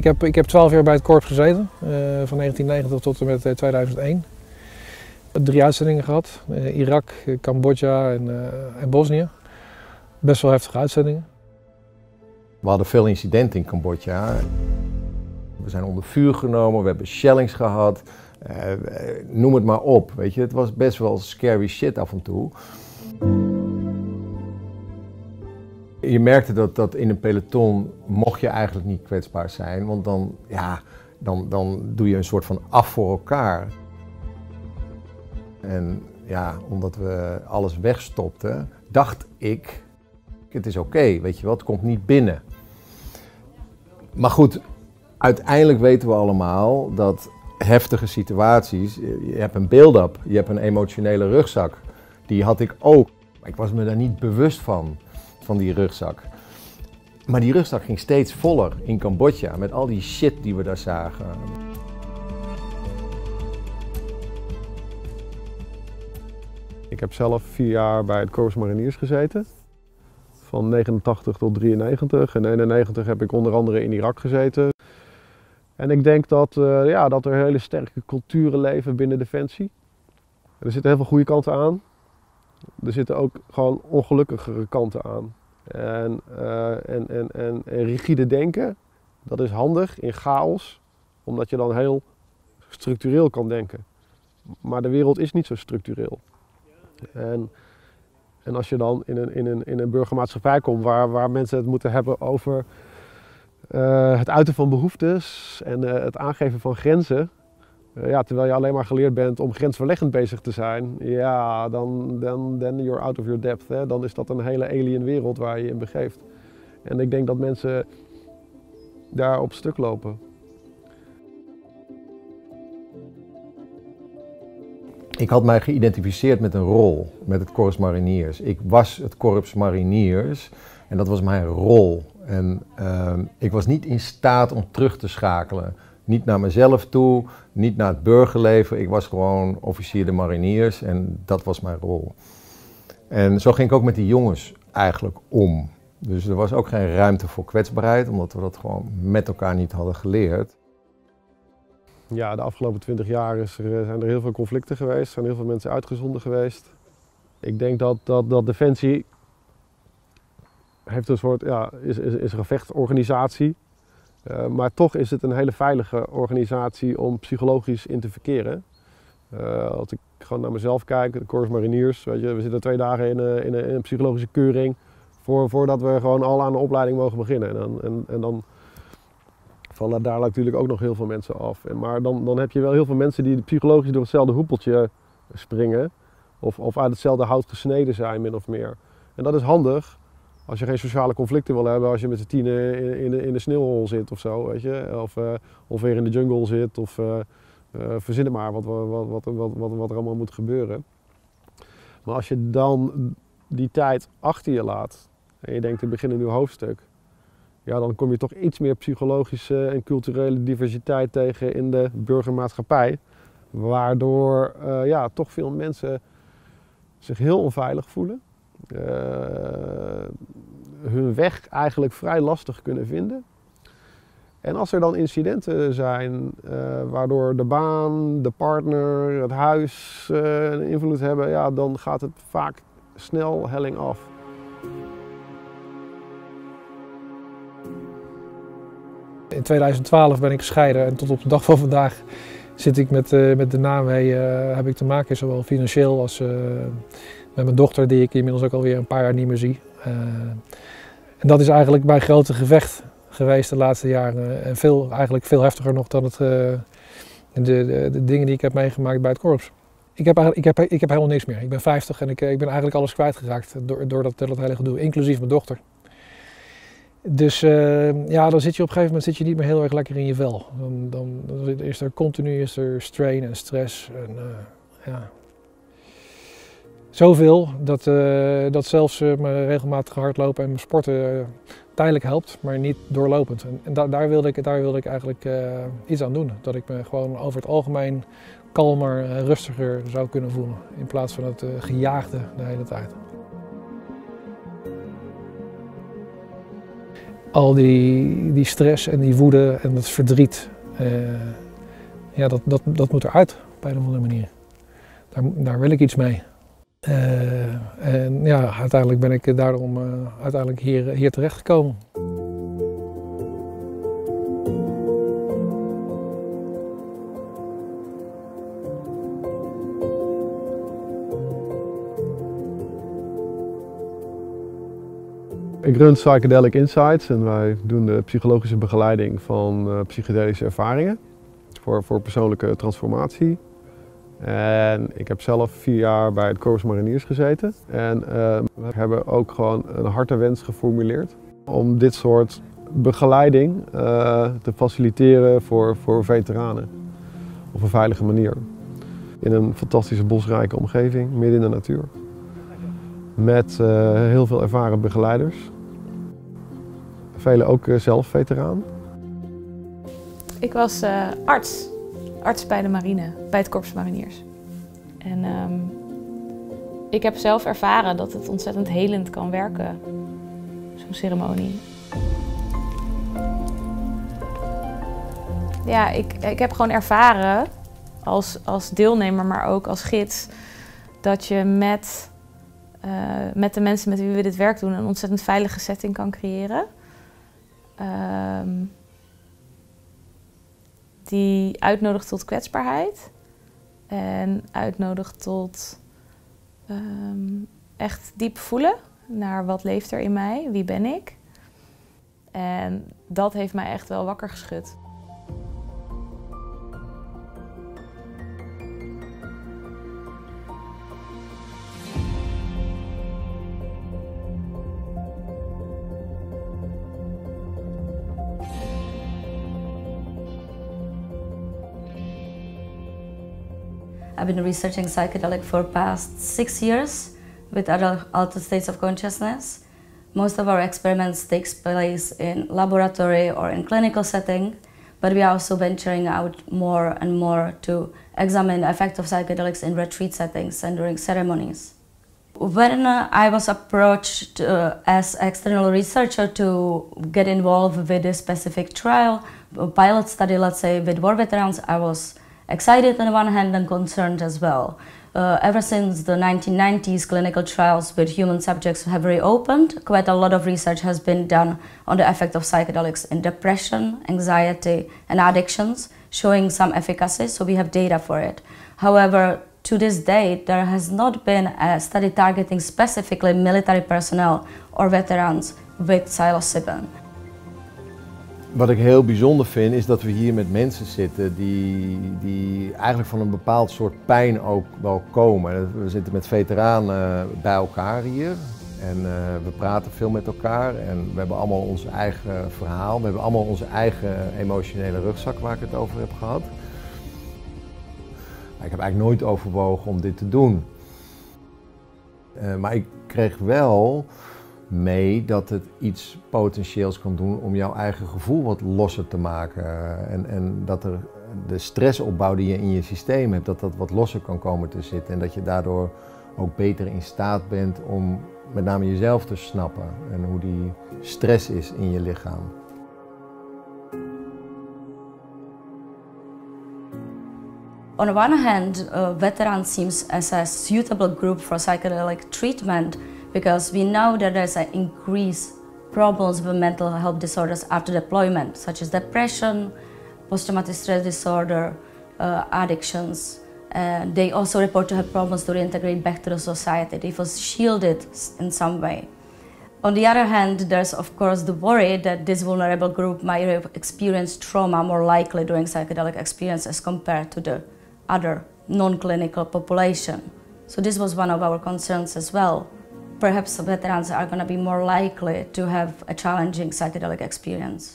Ik heb 12 jaar bij het korps gezeten, van 1990 tot en met 2001. 3 uitzendingen gehad, Irak, Cambodja en Bosnië. Best wel heftige uitzendingen. We hadden veel incidenten in Cambodja. We zijn onder vuur genomen, we hebben shellings gehad, noem het maar op. Weet je, het was best wel scary shit af en toe. Je merkte dat in een peloton mocht je eigenlijk niet kwetsbaar zijn, want dan doe je een soort van af voor elkaar. En ja, omdat we alles wegstopten, dacht ik, het is oké, weet je wel, het komt niet binnen. Maar goed, uiteindelijk weten we allemaal dat heftige situaties, je hebt een build-up, je hebt een emotionele rugzak. Die had ik ook, maar ik was me daar niet bewust van die rugzak. Maar die rugzak ging steeds voller in Cambodja, met al die shit die we daar zagen. Ik heb zelf 4 jaar bij het Korps Mariniers gezeten. Van 89 tot 93. En in 91 heb ik onder andere in Irak gezeten. En ik denk dat er hele sterke culturen leven binnen Defensie. Er zitten heel veel goede kanten aan. Er zitten ook gewoon ongelukkigere kanten aan. En rigide denken, dat is handig in chaos. Omdat je dan heel structureel kan denken. Maar de wereld is niet zo structureel. En als je dan in een burgermaatschappij komt waar mensen het moeten hebben over het uiten van behoeftes en het aangeven van grenzen. Terwijl je alleen maar geleerd bent om grensverleggend bezig te zijn, ja, dan you're out of your depth. Hè? Dan is dat een hele alien wereld waar je je in begeeft. En ik denk dat mensen daar op stuk lopen. Ik had mij geïdentificeerd met een rol, met het Korps Mariniers. Ik was het Korps Mariniers en dat was mijn rol. En ik was niet in staat om terug te schakelen. Niet naar mezelf toe, niet naar het burgerleven. Ik was gewoon officier de Mariniers en dat was mijn rol. En zo ging ik ook met die jongens eigenlijk om. Dus er was ook geen ruimte voor kwetsbaarheid, omdat we dat gewoon met elkaar niet hadden geleerd. Ja, de afgelopen 20 jaar zijn er heel veel conflicten geweest, zijn heel veel mensen uitgezonden geweest. Ik denk dat Defensie heeft een soort, is een gevechtenorganisatie. Maar toch is het een hele veilige organisatie om psychologisch in te verkeren. Als ik gewoon naar mezelf kijk, de Korps Mariniers, weet je, we zitten 2 dagen in een psychologische keuring voordat we gewoon al aan de opleiding mogen beginnen. En dan vallen daar natuurlijk ook nog heel veel mensen af. Maar dan heb je wel heel veel mensen die psychologisch door hetzelfde hoepeltje springen. Of uit hetzelfde hout gesneden zijn, min of meer. En dat is handig als je geen sociale conflicten wil hebben. Als je met z'n 10 in de sneeuwhol zit of zo, weet je. Of weer in de jungle zit. Of verzin het maar wat er allemaal moet gebeuren. Maar als je dan die tijd achter je laat. En je denkt, ik begin een nieuw hoofdstuk. Ja, dan kom je toch iets meer psychologische en culturele diversiteit tegen in de burgermaatschappij. Waardoor toch veel mensen zich heel onveilig voelen. Hun weg eigenlijk vrij lastig kunnen vinden. En als er dan incidenten zijn waardoor de baan, de partner, het huis een invloed hebben, ja, dan gaat het vaak snel helling af. In 2012 ben ik gescheiden en tot op de dag van vandaag zit ik met de naam heb ik te maken, zowel financieel als met mijn dochter, die ik inmiddels ook alweer een paar jaar niet meer zie. En dat is eigenlijk mijn grote gevecht geweest de laatste jaren. En eigenlijk veel heftiger nog dan de dingen die ik heb meegemaakt bij het korps. Ik heb helemaal niks meer. Ik ben 50 en ik ben eigenlijk alles kwijtgeraakt door dat hele gedoe, inclusief mijn dochter. Dus dan zit je op een gegeven moment niet meer heel erg lekker in je vel. Dan is er continu strain en stress. En, zoveel dat zelfs mijn regelmatige hardlopen en mijn sporten tijdelijk helpt, maar niet doorlopend. En daar wilde ik eigenlijk iets aan doen. Dat ik me gewoon over het algemeen kalmer, rustiger zou kunnen voelen. In plaats van het gejaagde de hele tijd. al die stress en die woede en dat verdriet, ja, dat moet eruit op een of andere manier. Daar wil ik iets mee. En ja, uiteindelijk ben ik daarom hier terechtgekomen. Ik run Psychedelic Insights en wij doen de psychologische begeleiding van psychedelische ervaringen voor persoonlijke transformatie. En ik heb zelf 4 jaar bij het Corps Mariniers gezeten en we hebben ook gewoon een hartenwens geformuleerd om dit soort begeleiding te faciliteren voor veteranen op een veilige manier. In een fantastische bosrijke omgeving, midden in de natuur. Met heel veel ervaren begeleiders. Velen ook zelf veteraan. Ik was arts bij de marine, bij het Corps Mariniers. En ik heb zelf ervaren dat het ontzettend helend kan werken, zo'n ceremonie. Ja, ik heb gewoon ervaren als deelnemer, maar ook als gids, dat je met de mensen met wie we dit werk doen een ontzettend veilige setting kan creëren. Die uitnodigt tot kwetsbaarheid en uitnodigt tot echt diep voelen naar wat leeft er in mij, wie ben ik. En dat heeft mij echt wel wakker geschud. I've been researching psychedelic for past 6 years with other altered states of consciousness. Most of our experiments takes place in laboratory or in clinical setting, but we are also venturing out more and more to examine the effect of psychedelics in retreat settings and during ceremonies. When I was approached as external researcher to get involved with this specific trial, a pilot study, let's say, with war veterans, I was excited on the one hand and concerned as well. Ever since the 1990s, clinical trials with human subjects have reopened. Quite a lot of research has been done on the effect of psychedelics in depression, anxiety and addictions, showing some efficacy, so we have data for it. However, to this date, there has not been a study targeting specifically military personnel or veterans with psilocybin. Wat ik heel bijzonder vind is dat we hier met mensen zitten die eigenlijk van een bepaald soort pijn ook wel komen. We zitten met veteranen bij elkaar hier en we praten veel met elkaar en we hebben allemaal ons eigen verhaal. We hebben allemaal onze eigen emotionele rugzak waar ik het over heb gehad. Ik heb eigenlijk nooit overwogen om dit te doen. Maar ik kreeg wel mee dat het iets potentieels kan doen om jouw eigen gevoel wat losser te maken. En dat er de stressopbouw die je in je systeem hebt, dat dat wat losser kan komen te zitten. En dat je daardoor ook beter in staat bent om met name jezelf te snappen en hoe die stress is in je lichaam. On the one hand, veterans seems as a suitable group for psychedelic treatment because we know that there's an increased problems with mental health disorders after deployment, such as depression, post-traumatic stress disorder, addictions. They also report to have problems to reintegrate back to the society. They feel shielded in some way. On the other hand, there's of course the worry that this vulnerable group might experience trauma more likely during psychedelic experience as compared to the other non-clinical population. So this was one of our concerns as well. Perhaps veterans are going to be more likely to have a challenging psychedelic experience.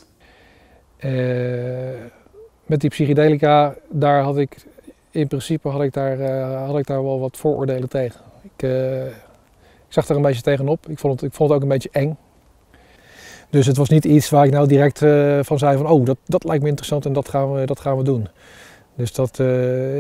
Met die psychedelica, daar had ik in principe had ik daar wel wat vooroordelen tegen. Ik zag er een beetje tegenop. Ik vond het ook een beetje eng. Dus het was niet iets waar ik nou direct van zei van, oh, dat lijkt me interessant en dat gaan we doen. Dus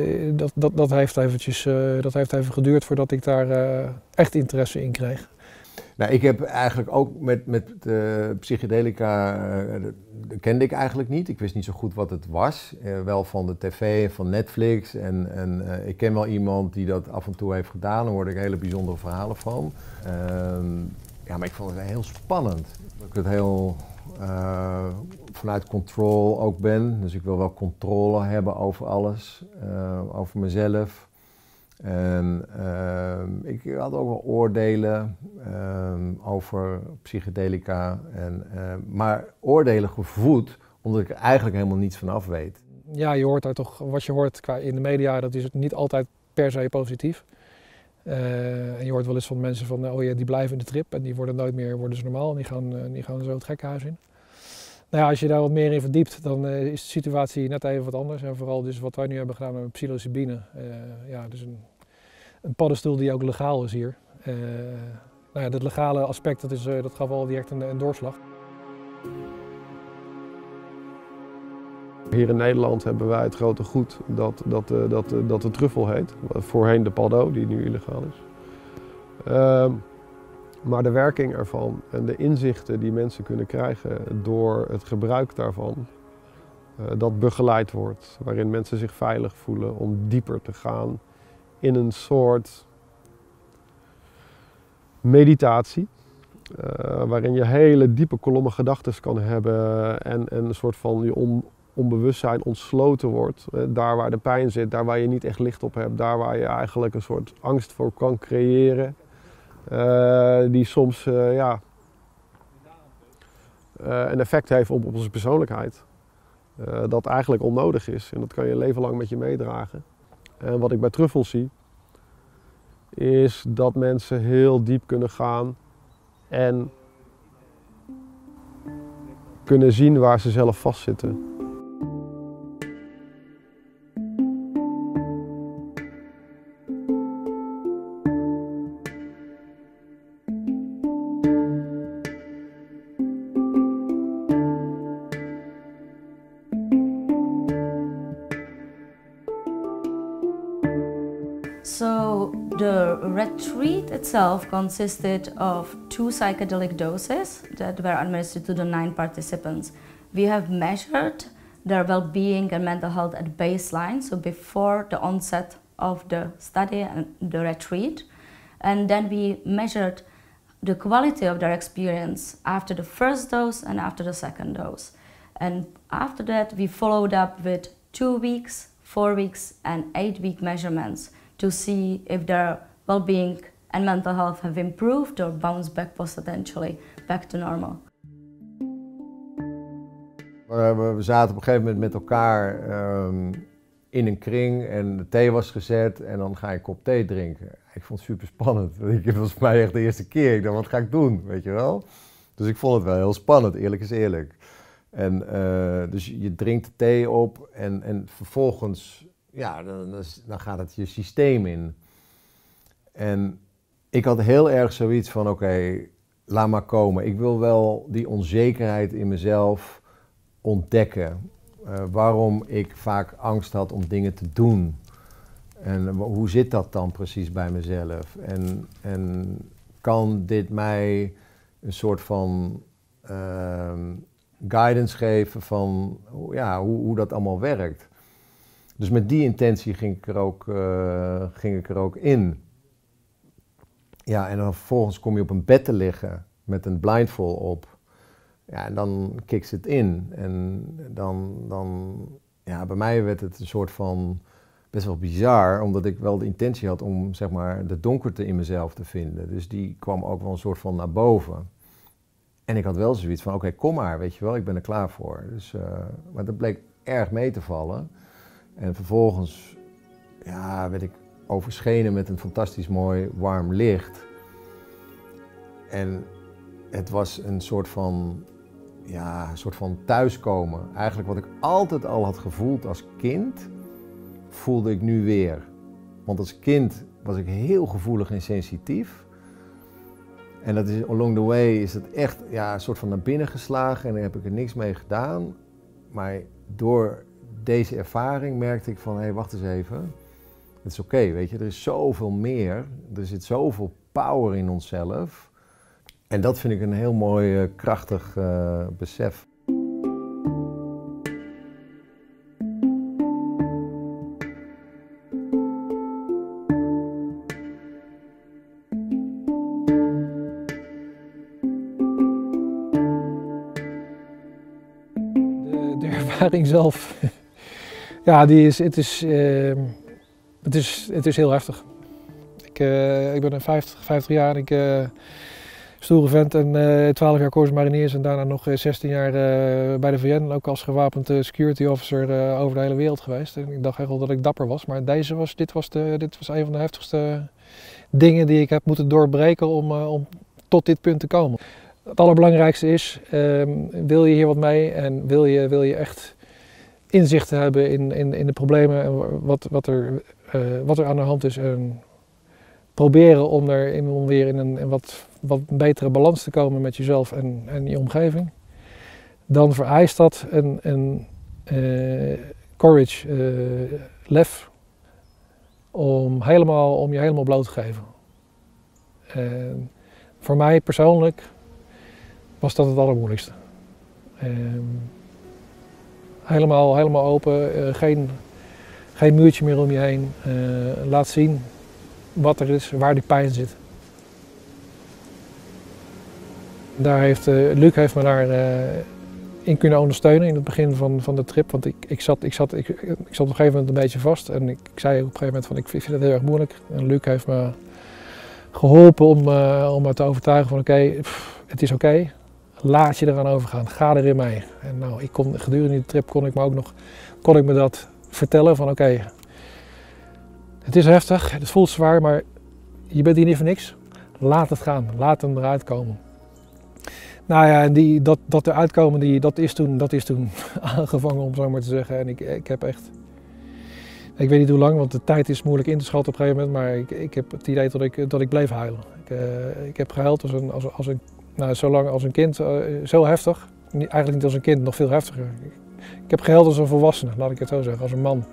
dat heeft even geduurd voordat ik daar echt interesse in kreeg. Nou, ik heb eigenlijk ook met psychedelica, dat kende ik eigenlijk niet. Ik wist niet zo goed wat het was. Wel van de tv, van Netflix. En ik ken wel iemand die dat af en toe heeft gedaan. Daar hoorde ik hele bijzondere verhalen van. Ja, maar ik vond het heel spannend. Dat ik het heel vanuit control ook ben. Dus ik wil wel controle hebben over alles, over mezelf. En ik had ook wel oordelen over psychedelica, maar oordelen gevoed omdat ik er eigenlijk helemaal niets van af weet. Ja, je hoort daar toch, wat je hoort in de media, dat is niet altijd per se positief. En je hoort wel eens van mensen van, oh ja, die blijven in de trip en die worden nooit meer normaal en die gaan zo het gekkenhuis in. Nou ja, als je daar wat meer in verdiept, dan is de situatie net even wat anders. En vooral dus wat wij nu hebben gedaan met psilocybine. Ja, dus een paddenstoel die ook legaal is hier. Nou ja, dat legale aspect, dat gaf al direct een doorslag. Hier in Nederland hebben wij het grote goed dat de truffel heet. Voorheen de paddo, die nu illegaal is. Maar de werking ervan en de inzichten die mensen kunnen krijgen door het gebruik daarvan, dat begeleid wordt, waarin mensen zich veilig voelen om dieper te gaan in een soort meditatie, waarin je hele diepe kolommen gedachten kan hebben en een soort van je onbewustzijn ontsloten wordt. Daar waar de pijn zit, daar waar je niet echt licht op hebt, daar waar je eigenlijk een soort angst voor kan creëren. Die soms een effect heeft op onze persoonlijkheid. Dat eigenlijk onnodig is en dat kan je een leven lang met je meedragen. En wat ik bij truffels zie, is dat mensen heel diep kunnen gaan en kunnen zien waar ze zelf vastzitten. So the retreat itself consisted of 2 psychedelic doses that were administered to the 9 participants. We have measured their well-being and mental health at baseline, so before the onset of the study and the retreat. And then we measured the quality of their experience after the first dose and after the second dose. And after that we followed up with 2 weeks, 4 weeks and 8-week measurements to see if their well-being and mental health have improved or bounced back potentially back to normal. We zaten op een gegeven moment met elkaar in een kring en de thee was gezet en dan ga je een kop thee drinken. Ik vond het super spannend. Het was voor mij echt de eerste keer. Ik dacht, wat ga ik doen, weet je wel? Dus ik vond het wel heel spannend, eerlijk is eerlijk. En dus je drinkt de thee op en vervolgens, ja, dan gaat het je systeem in. En ik had heel erg zoiets van, oké, laat maar komen. Ik wil wel die onzekerheid in mezelf ontdekken. Waarom ik vaak angst had om dingen te doen. En hoe zit dat dan precies bij mezelf? En kan dit mij een soort van guidance geven van ja, hoe dat allemaal werkt? Dus met die intentie ging ik er ook in. Ja, en dan vervolgens kom je op een bed te liggen met een blindfold op. Ja, en dan kikt het in. En dan ja, bij mij werd het een soort van best wel bizar, omdat ik wel de intentie had om, zeg maar, de donkerte in mezelf te vinden. Dus die kwam ook wel een soort van naar boven. En ik had wel zoiets van, oké, kom maar, weet je wel, ik ben er klaar voor. Dus, maar dat bleek erg mee te vallen. En vervolgens ja, werd ik overschenen met een fantastisch mooi warm licht. En het was een soort van thuiskomen. Eigenlijk wat ik altijd al had gevoeld als kind, voelde ik nu weer. Want als kind was ik heel gevoelig en sensitief. En dat is along the way is het echt ja, een soort van naar binnen geslagen en daar heb ik er niks mee gedaan. Maar door deze ervaring merkte ik van, hé, wacht eens even. Het is oké, weet je, er is zoveel meer. Er zit zoveel power in onszelf. En dat vind ik een heel mooi, krachtig besef. De ervaring zelf, ja, het is heel heftig. Ik ben 50 jaar, stoere vent en 12 jaar Corps Mariniers en daarna nog 16 jaar bij de VN, ook als gewapend security officer over de hele wereld geweest. En ik dacht echt wel dat ik dapper was, maar dit was een van de heftigste dingen die ik heb moeten doorbreken om tot dit punt te komen. Het allerbelangrijkste is, wil je hier wat mee en wil je echt inzichten hebben in de problemen en wat er aan de hand is. En proberen om weer in een wat betere balans te komen met jezelf en je omgeving. Dan vereist dat een courage, lef, om je helemaal bloot te geven. Voor mij persoonlijk was dat het allermoeilijkste. Helemaal open, geen muurtje meer om je heen. Laat zien wat er is, waar die pijn zit. Luc heeft me daarin kunnen ondersteunen in het begin van de trip. Want ik zat op een gegeven moment een beetje vast. En ik zei op een gegeven moment van ik vind het heel erg moeilijk. En Luc heeft me geholpen om me te overtuigen van het is oké. Laat je eraan overgaan, ga erin mee. En nou, gedurende die trip kon ik me dat vertellen van het is heftig, het voelt zwaar, maar je bent hier niet voor niks. Laat het gaan, laat hem eruit komen. Nou ja, en dat eruit komen, dat is toen aangevangen, om zo maar te zeggen. En ik heb echt, ik weet niet hoe lang, want de tijd is moeilijk in te schatten op een gegeven moment, maar ik heb het idee dat ik bleef huilen. Ik heb gehuild zolang als een kind, zo heftig. Eigenlijk niet als een kind, nog veel heftiger. Ik heb gehuild als een volwassene, laat ik het zo zeggen, als een man.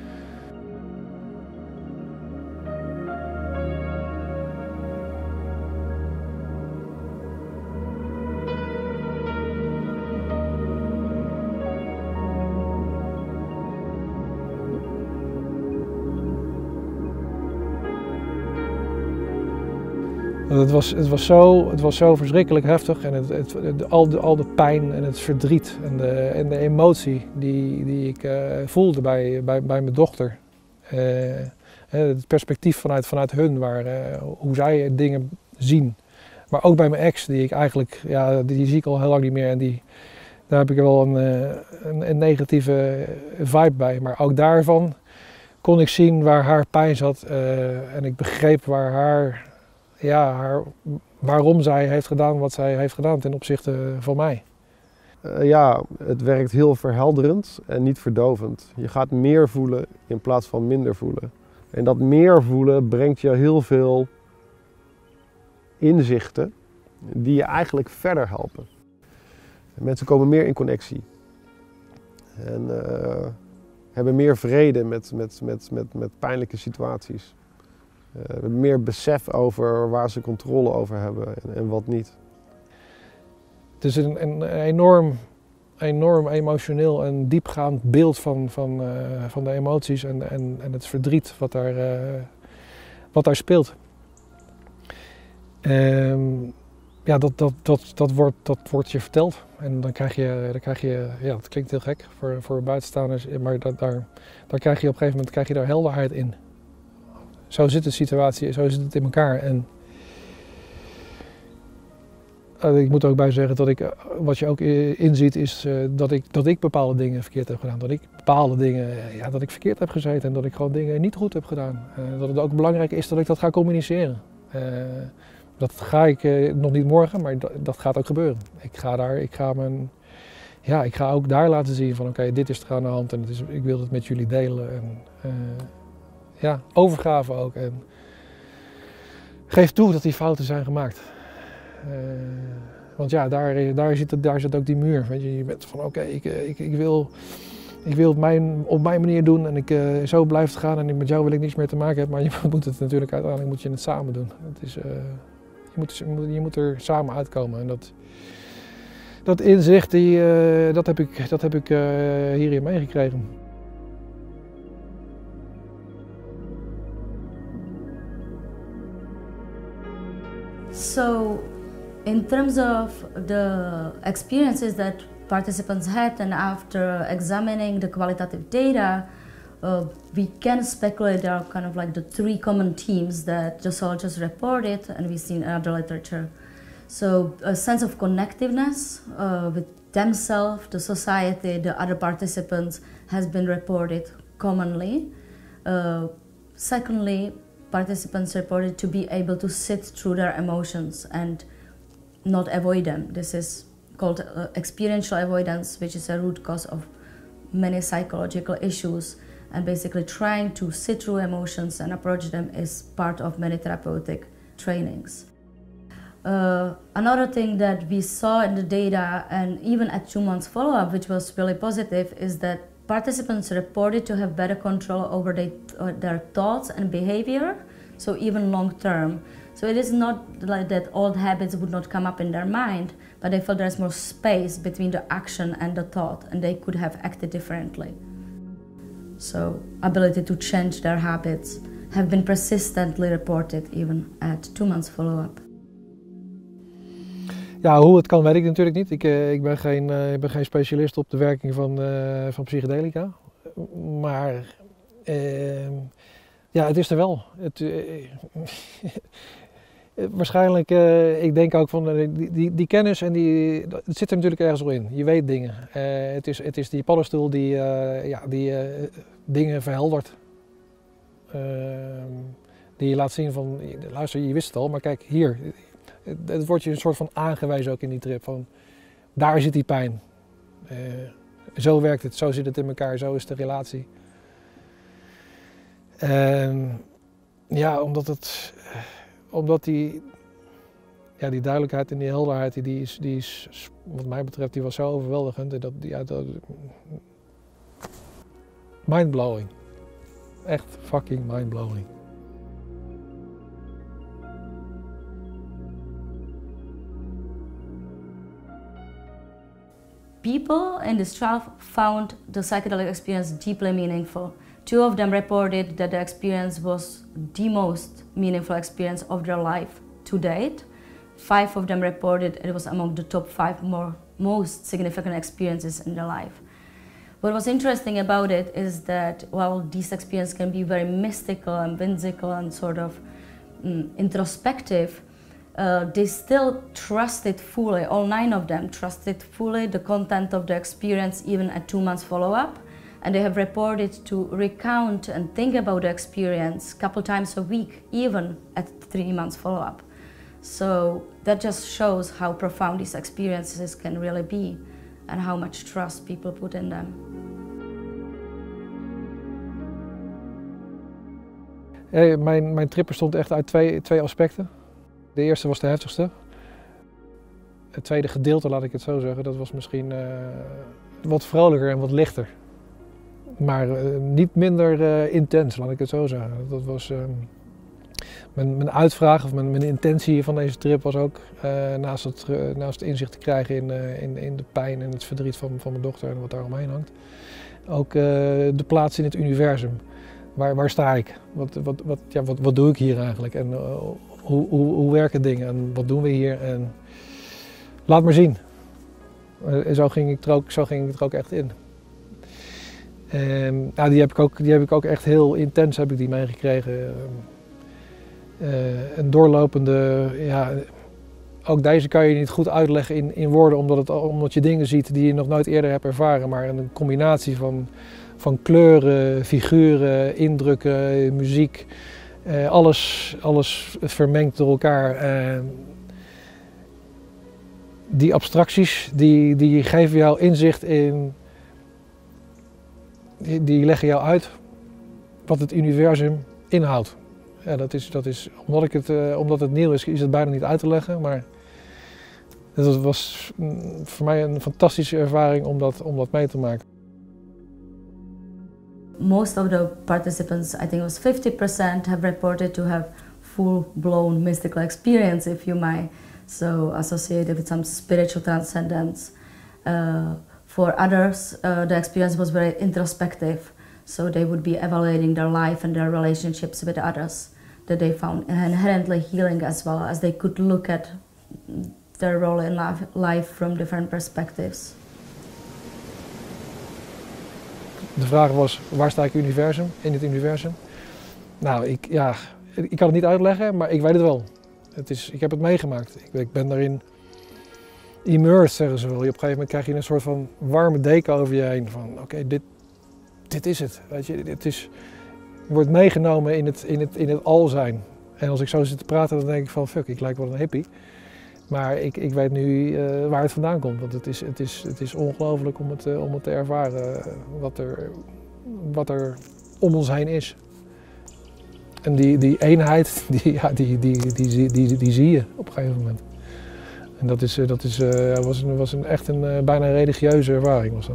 Het was zo verschrikkelijk heftig en al de pijn en het verdriet en de emotie die ik voelde bij mijn dochter. Het perspectief vanuit hun, hoe zij dingen zien. Maar ook bij mijn ex, die ik eigenlijk, die zie ik al heel lang niet meer en daar heb ik wel een negatieve vibe bij. Maar ook daarvan kon ik zien waar haar pijn zat en ik begreep waarom zij heeft gedaan wat zij heeft gedaan ten opzichte van mij. Het werkt heel verhelderend en niet verdovend. Je gaat meer voelen in plaats van minder voelen. En dat meer voelen brengt je heel veel inzichten die je eigenlijk verder helpen. En mensen komen meer in connectie. En hebben meer vrede met pijnlijke situaties. Meer besef over waar ze controle over hebben en wat niet. Het is een enorm emotioneel en diepgaand beeld van de emoties en het verdriet wat daar speelt. Dat wordt je verteld en dan krijg je dat klinkt heel gek voor buitenstaanders, maar daar krijg je op een gegeven moment daar helderheid in. Zo zit de situatie, zo zit het in elkaar. En ik moet er ook bij zeggen wat je ook inziet is dat ik bepaalde dingen verkeerd heb gedaan. Dat ik bepaalde dingen, dat ik verkeerd heb gezeten en dat ik gewoon dingen niet goed heb gedaan. Dat het ook belangrijk is dat ik dat ga communiceren. Dat ga ik nog niet morgen, maar dat gaat ook gebeuren. Ik ga ook daar laten zien van dit is er aan de hand en ik wil het met jullie delen. En, overgave ook. En geef toe dat die fouten zijn gemaakt. Want daar zit ook die muur. Weet je bent van ik wil het op mijn manier doen en zo blijft het gaan en met jou wil ik niets meer te maken hebben. Maar je moet het natuurlijk uiteindelijk het samen doen. Je moet er samen uitkomen. En dat inzicht, dat heb ik hierin meegekregen. So, in terms of the experiences that participants had, and after examining the qualitative data, we can speculate there are kind of like the three common themes that the soldiers reported, and we've seen in other literature. So, a sense of connectiveness with themselves, the society, the other participants has been reported commonly. Secondly, participants reported to be able to sit through their emotions and not avoid them. This is called experiential avoidance, which is a root cause of many psychological issues. And basically trying to sit through emotions and approach them is part of many therapeutic trainings. Another thing that we saw in the data, and even at 2 months follow-up, which was really positive, is that participants reported to have better control over their thoughts and behavior, so even long-term. So it is not like that old habits would not come up in their mind, but they felt there's more space between the action and the thought, and they could have acted differently. So ability to change their habits have been persistently reported even at 2 months follow-up. Ja, hoe het kan weet ik natuurlijk niet. Ik ben geen specialist op de werking van psychedelica. Maar ja, het is er wel. Waarschijnlijk, ik denk ook van die kennis en het zit er natuurlijk ergens wel in. Je weet dingen. Het is die paddenstoel die dingen verheldert. Die je laat zien van, luister, je wist het al, maar kijk hier. Het wordt je een soort van aangewezen ook in die trip. Van, daar zit die pijn. Zo werkt het, zo zit het in elkaar, zo is de relatie. Ja, omdat die duidelijkheid en die helderheid, die is, wat mij betreft, die was zo overweldigend. Mindblowing. Echt fucking mindblowing. People in this trial found the psychedelic experience deeply meaningful. 2 of them reported that the experience was the most meaningful experience of their life to date. 5 of them reported it was among the top 5 most significant experiences in their life. What was interesting about it is that while these experiences can be very mystical and whimsical and sort of introspective, they still trusted fully, all 9 of them trusted fully the content of the experience even at 2 months follow-up. And they have reported to recount and think about the experience a couple times a week, even at 3 months follow-up. So that just shows how profound these experiences can really be and how much trust people put in them. Mijn trip bestond echt uit twee aspecten. De eerste was de heftigste. Het tweede gedeelte, laat ik het zo zeggen, dat was misschien wat vrolijker en wat lichter. Maar niet minder intens, laat ik het zo zeggen. Dat was mijn uitvraag of mijn intentie van deze trip was ook naast het inzicht te krijgen in de pijn en het verdriet van mijn dochter en wat daar omheen hangt. Ook de plaats in het universum. Waar sta ik? Wat doe ik hier eigenlijk? En hoe werken dingen? En wat doen we hier? En laat maar zien. Zo ging ik er ook echt in. Nou, die heb ik ook echt heel intens meegekregen. Een doorlopende, ja, ook deze kan je niet goed uitleggen in woorden, omdat je dingen ziet die je nog nooit eerder hebt ervaren. Maar een combinatie van kleuren, figuren, indrukken, muziek, alles vermengd door elkaar. Die abstracties, die geven jou inzicht in, die leggen jou uit wat het universum inhoudt. Ja, dat is omdat het nieuw is het bijna niet uit te leggen, maar het was voor mij een fantastische ervaring om dat mee te maken. Most of the participants, I think it was 50%, have reported to have full-blown mystical experience, if you might, so associated with some spiritual transcendence. For others, the experience was very introspective, so they would be evaluating their life and their relationships with others, that they found inherently healing, as well as they could look at their role in life from different perspectives. De vraag was, waar sta ik in het universum? Nou, ik kan het niet uitleggen, maar ik weet het wel. Ik heb het meegemaakt. Ik ben daarin immersed, zeggen ze wel. Op een gegeven moment krijg je een soort van warme deken over je heen. Van oké, dit is het. Weet je, je wordt meegenomen in het al zijn. En als ik zo zit te praten, dan denk ik van fuck, ik lijk wel een hippie. Maar ik weet nu waar het vandaan komt. Want het is ongelooflijk om het te ervaren wat er om ons heen is. En die eenheid, die zie je op een gegeven moment. En was echt een bijna religieuze ervaring. Was dat.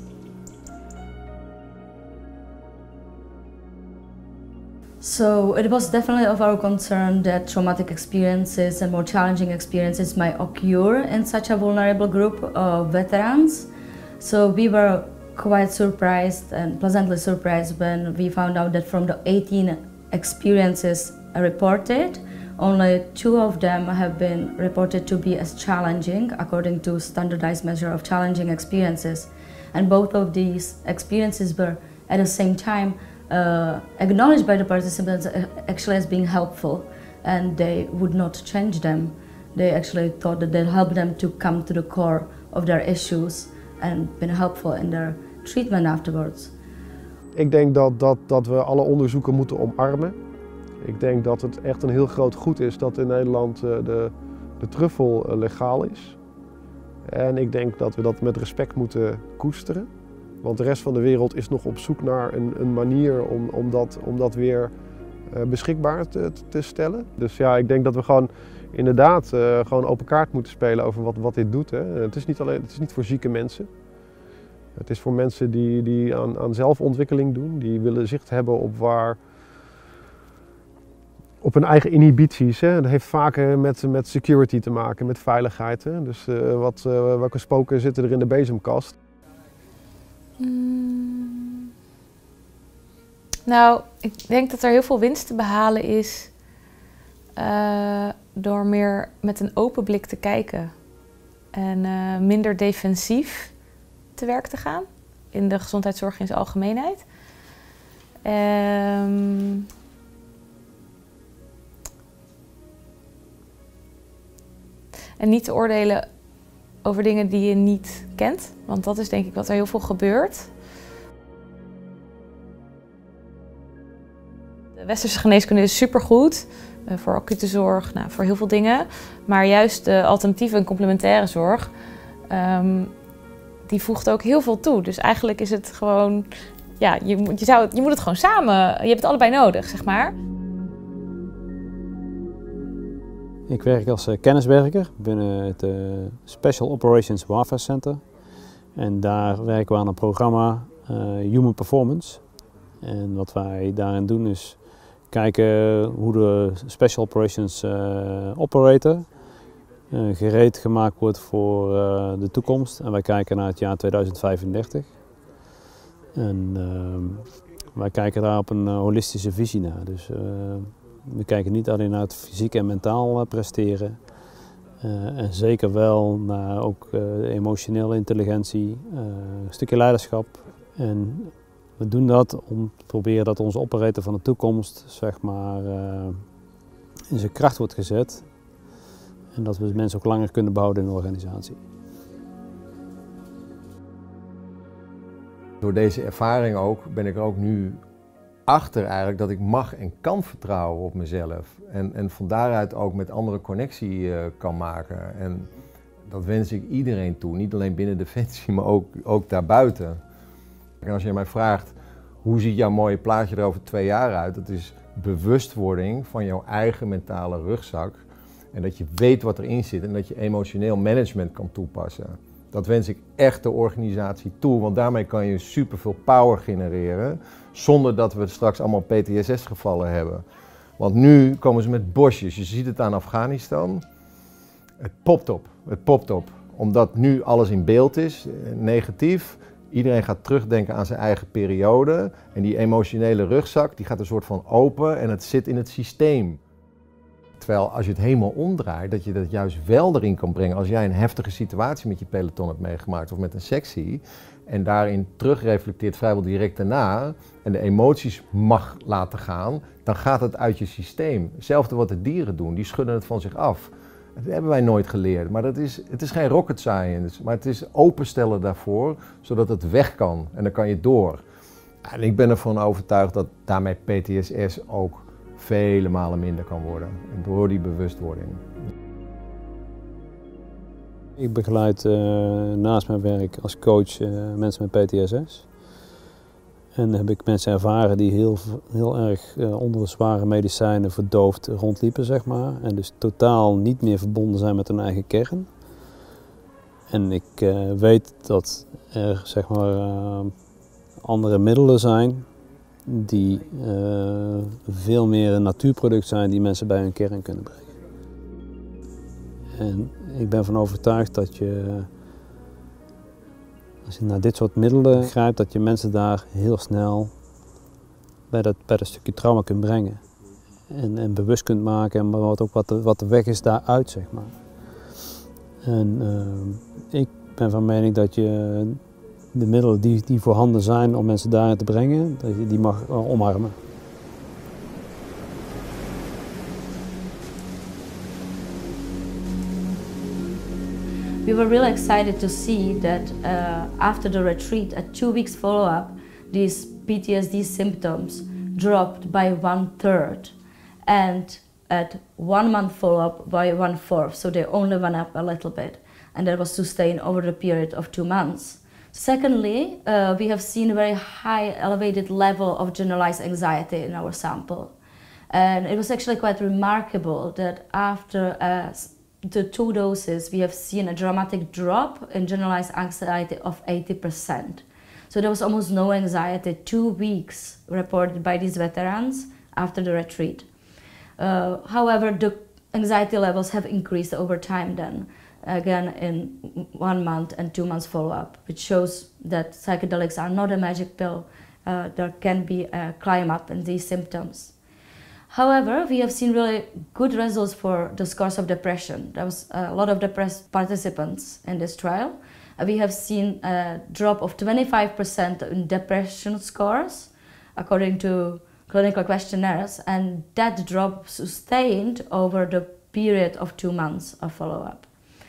So it was definitely of our concern that traumatic experiences and more challenging experiences might occur in such a vulnerable group of veterans. So we were quite surprised and pleasantly surprised when we found out that from the 18 experiences reported, only 2 of them have been reported to be as challenging according to standardized measure of challenging experiences. And both of these experiences were at the same time acknowledged by the participants actually as being helpful, and they would not change them. They actually thought that they'd help them to come to the core of their issues and been helpful in their treatment afterwards. Ik denk dat we alle onderzoeken moeten omarmen. Ik denk dat het echt een heel groot goed is dat in Nederland de truffel legaal is. En ik denk dat we dat met respect moeten koesteren. Want de rest van de wereld is nog op zoek naar een manier om dat weer beschikbaar te stellen. Dus ja, ik denk dat we gewoon inderdaad gewoon open kaart moeten spelen over wat dit doet. Hè. Het is niet voor zieke mensen. Het is voor mensen die aan zelfontwikkeling doen, die willen zicht hebben op hun eigen inhibities. Hè. Dat heeft vaak met security te maken, met veiligheid. Hè. Dus welke spoken zitten er in de bezemkast? Nou, ik denk dat er heel veel winst te behalen is door meer met een open blik te kijken en minder defensief te werk te gaan in de gezondheidszorg in zijn algemeenheid. En niet te oordelen over dingen die je niet kent, want dat is denk ik wat er heel veel gebeurt. De westerse geneeskunde is supergoed voor acute zorg, voor heel veel dingen. Maar juist de alternatieve en complementaire zorg, die voegt ook heel veel toe. Dus eigenlijk is het gewoon, ja, je moet het gewoon samen, je hebt het allebei nodig, zeg maar. Ik werk als kenniswerker binnen het Special Operations Warfare Center. En daar werken we aan een programma Human Performance. En wat wij daarin doen is kijken hoe de Special Operations Operator gereed gemaakt wordt voor de toekomst. En wij kijken naar het jaar 2035. En wij kijken daar op een holistische visie naar. Dus we kijken niet alleen naar het fysiek en mentaal presteren. En zeker wel naar ook emotionele intelligentie, een stukje leiderschap. En we doen dat om te proberen dat onze operator van de toekomst, zeg maar, in zijn kracht wordt gezet. En dat we mensen ook langer kunnen behouden in de organisatie. Door deze ervaring ook ben ik er ook nu achter eigenlijk dat ik mag en kan vertrouwen op mezelf. En van daaruit ook met anderen connectie kan maken. En dat wens ik iedereen toe. Niet alleen binnen Defensie, maar ook daarbuiten. En als je mij vraagt, hoe ziet jouw mooie plaatje er over 2 jaar uit? Dat is bewustwording van jouw eigen mentale rugzak. En dat je weet wat erin zit en dat je emotioneel management kan toepassen. Dat wens ik echt de organisatie toe, want daarmee kan je superveel power genereren. Zonder dat we straks allemaal PTSS-gevallen hebben. Want nu komen ze met bosjes. Je ziet het aan Afghanistan. Het popt op. Het popt op. Omdat nu alles in beeld is, negatief. Iedereen gaat terugdenken aan zijn eigen periode. En die emotionele rugzak die gaat een soort van open en het zit in het systeem. Terwijl als je het helemaal omdraait, dat je dat juist wel erin kan brengen. Als jij een heftige situatie met je peloton hebt meegemaakt of met een sectie. En daarin terugreflecteert vrijwel direct daarna. En de emoties mag laten gaan. Dan gaat het uit je systeem. Hetzelfde wat de dieren doen, die schudden het van zich af. Dat hebben wij nooit geleerd. Maar het is geen rocket science. Maar het is openstellen daarvoor, zodat het weg kan. En dan kan je door. En ik ben ervan overtuigd dat daarmee PTSS ook vele malen minder kan worden. Door die bewustwording. Ik begeleid naast mijn werk als coach mensen met PTSS. En heb ik mensen ervaren die heel erg onder de zware medicijnen verdoofd rondliepen, zeg maar. En dus totaal niet meer verbonden zijn met hun eigen kern. En ik weet dat er, zeg maar, andere middelen zijn die veel meer een natuurproduct zijn die mensen bij hun kern kunnen brengen. En ik ben van overtuigd dat je, als je naar dit soort middelen grijpt, dat je mensen daar heel snel bij dat stukje trauma kunt brengen. En bewust kunt maken, maar wat de weg is daaruit, zeg maar. En ik ben van mening dat je de middelen die voorhanden zijn om mensen daarin te brengen, dat je die mag omarmen. We were really excited to see that after the retreat, at 2 weeks follow-up, these PTSD symptoms dropped by 1/3, and at 1 month follow-up by 1/4, so they only went up a little bit, and that was sustained over the period of 2 months. Secondly, we have seen a very high elevated level of generalized anxiety in our sample, and it was actually quite remarkable that after the 2 doses, we have seen a dramatic drop in generalized anxiety of 80%. So there was almost no anxiety 2 weeks reported by these veterans after the retreat. However, the anxiety levels have increased over time then, again in 1 month and 2 months follow-up, which shows that psychedelics are not a magic pill. There can be a climb up in these symptoms. However, we have seen really good results for the scores of depression. There was a lot of depressed participants in this trial. We have seen a drop of 25% in depression scores, according to clinical questionnaires, and that drop sustained over the period of 2 months of follow-up.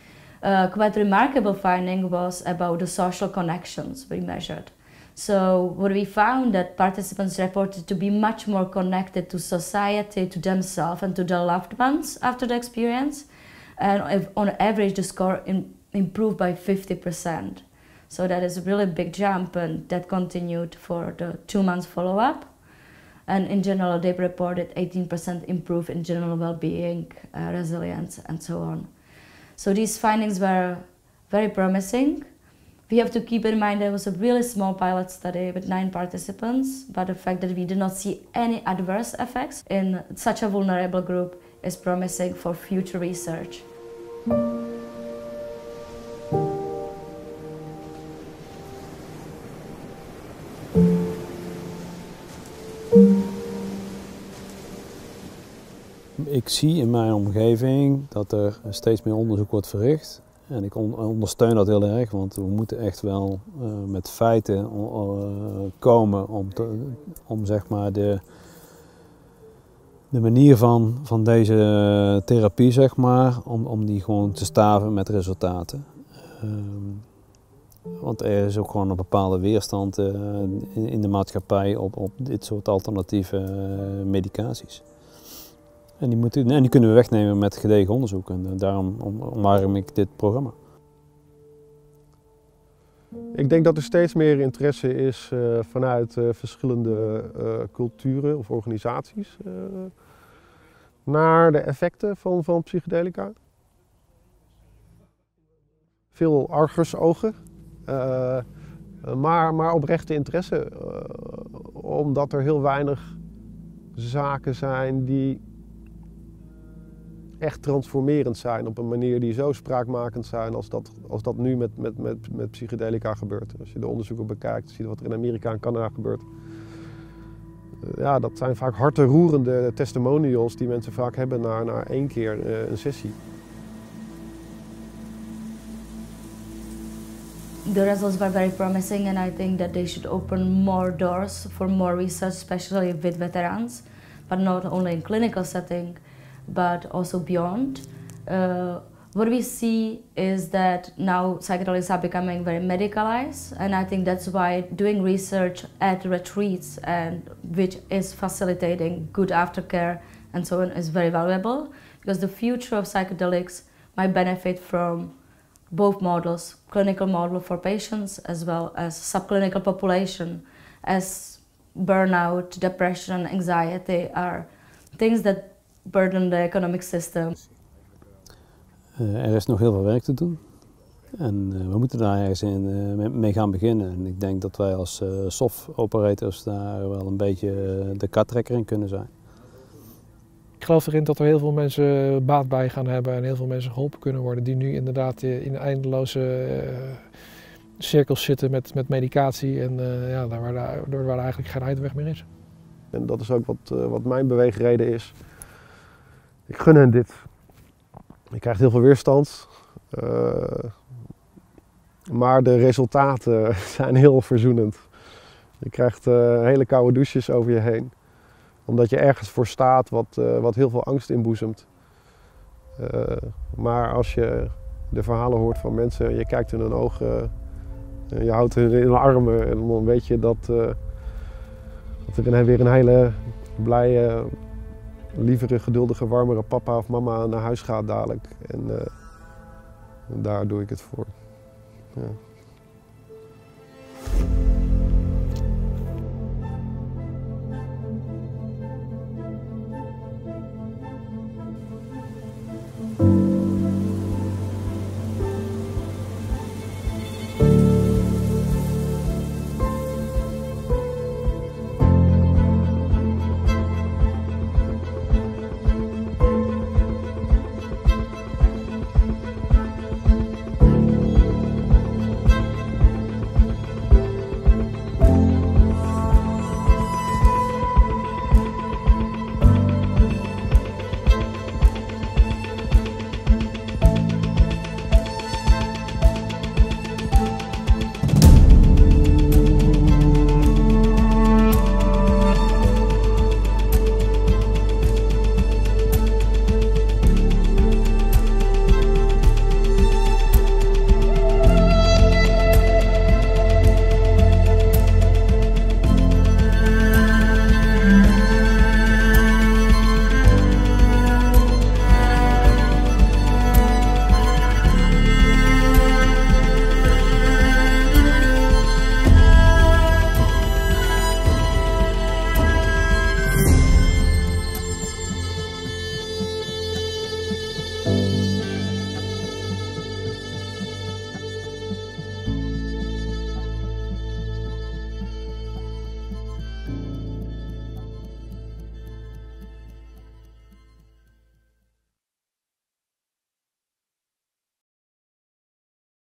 Quite remarkable finding was about the social connections we measured. So what we found that participants reported to be much more connected to society, to themselves and to their loved ones after the experience. And on average the score improved by 50%. So that is a really big jump, and that continued for the 2 months follow-up. And in general they reported 18% improve in general well-being, resilience and so on. So these findings were very promising. We have to keep in mind there was a really small pilot study with 9 participants, but the fact that we did not see any adverse effects in such a vulnerable group is promising for future research. Ik zie in mijn omgeving dat er steeds meer onderzoek wordt verricht. En ik ondersteun dat heel erg, want we moeten echt wel met feiten komen om zeg maar de manier van deze therapie, zeg maar, om die gewoon te staven met resultaten. Want er is ook gewoon een bepaalde weerstand in de maatschappij op dit soort alternatieve medicaties. En die kunnen we wegnemen met gedegen onderzoek en daarom omarm ik dit programma. Ik denk dat er steeds meer interesse is vanuit verschillende culturen of organisaties naar de effecten van psychedelica. Veel argusogen, maar oprechte interesse, omdat er heel weinig zaken zijn die echt transformerend zijn op een manier die zo spraakmakend zijn als dat nu met psychedelica gebeurt. Als je de onderzoeken bekijkt, zie je wat er in Amerika en Canada gebeurt. Ja, dat zijn vaak hartenroerende testimonials die mensen vaak hebben na 1 keer een sessie. The results were very promising, and I think that they should open more doors for more research, especially with veterans, but not only in clinical setting, but also beyond. What we see is that now psychedelics are becoming very medicalized, and I think that's why doing research at retreats and which is facilitating good aftercare and so on is very valuable, because the future of psychedelics might benefit from both models, clinical model for patients as well as subclinical population, as burnout, depression, anxiety are things that burden the economic system. Er is nog heel veel werk te doen en we moeten daar ergens mee gaan beginnen. En ik denk dat wij als SOF-operators daar wel een beetje de kartrekker in kunnen zijn. Ik geloof erin dat er heel veel mensen baat bij gaan hebben en heel veel mensen geholpen kunnen worden die nu inderdaad in eindeloze cirkels zitten met medicatie en ja, waar eigenlijk geen uitweg meer is. En dat is ook wat mijn beweegreden is. Ik gun hen dit. Je krijgt heel veel weerstand, maar de resultaten zijn heel verzoenend. Je krijgt hele koude douches over je heen, omdat je ergens voor staat wat heel veel angst inboezemt. Maar als je de verhalen hoort van mensen, je kijkt in hun ogen, je houdt hun in de armen en dan weet je dat er weer een hele blije, lievere, geduldige, warmere papa of mama naar huis gaat dadelijk. En daar doe ik het voor. Ja.